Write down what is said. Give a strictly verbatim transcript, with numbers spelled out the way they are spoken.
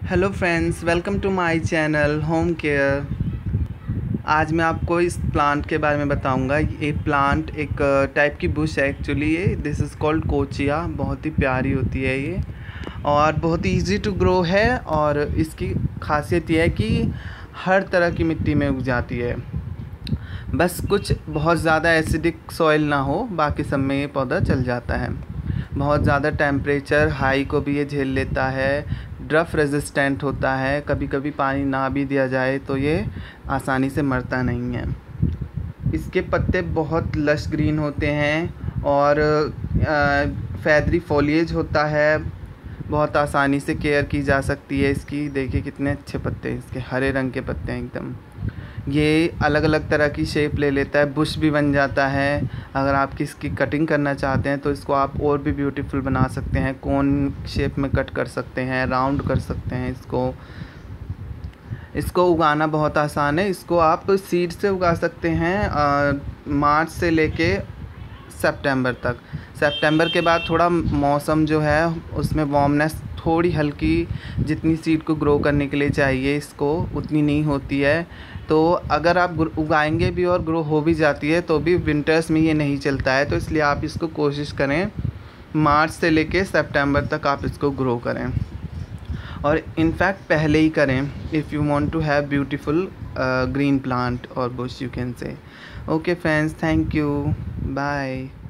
Hello friends, welcome to my channel home care. आज मैं आपको इस प्लांट के बारे में बताऊंगा। ये प्लांट एक टाइप की बुश है एक्चुअली। ये दिस इज़ कॉल्ड कोचिया। बहुत ही प्यारी होती है ये और बहुत ही इजी टू ग्रो है। और इसकी खासियत ये है कि हर तरह की मिट्टी में उग जाती है। बस कुछ बहुत ज़्यादा एसिडिक सॉइल ना हो, बाकी सब में ये पौधा चल जाता है। बहुत ज़्यादा टेम्परेचर हाई को भी ये झेल लेता है। ड्रफ रेजिस्टेंट होता है। कभी कभी पानी ना भी दिया जाए तो ये आसानी से मरता नहीं है। इसके पत्ते बहुत लश ग्रीन होते हैं और फैदरी फॉलिएज होता है। बहुत आसानी से केयर की जा सकती है इसकी। देखिए कितने अच्छे पत्ते हैं इसके, हरे रंग के पत्ते हैं एकदम। ये अलग अलग तरह की शेप ले लेता है, बुश भी बन जाता है। अगर आप इसकी कटिंग करना चाहते हैं तो इसको आप और भी ब्यूटीफुल बना सकते हैं। कोन शेप में कट कर सकते हैं, राउंड कर सकते हैं इसको। इसको उगाना बहुत आसान है। इसको आप सीड से उगा सकते हैं आ, मार्च से लेके सितंबर तक। सितंबर के बाद थोड़ा मौसम जो है उसमें वार्मनेस थोड़ी हल्की, जितनी सीड को ग्रो करने के लिए चाहिए इसको उतनी नहीं होती है। तो अगर आप उगाएंगे भी और ग्रो हो भी जाती है तो भी विंटर्स में ये नहीं चलता है। तो इसलिए आप इसको कोशिश करें मार्च से लेके सितंबर तक आप इसको ग्रो करें, और इनफैक्ट पहले ही करें if you want to have beautiful green plant और bush you can say. Okay friends, thank you, bye.